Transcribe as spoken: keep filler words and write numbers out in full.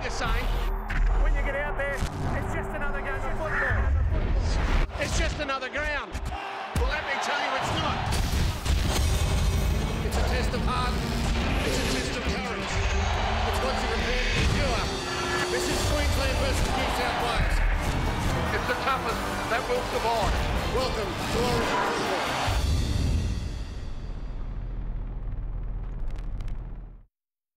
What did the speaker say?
you're saying. When you get out there, it's just another game of football. It's just another ground. Well, let me tell you, it's not. It's a test of heart. It's a test of courage. It's what you're prepared to endure. This is Queensland versus New South Wales. It's the toughest that will survive. Welcome to Origin Football.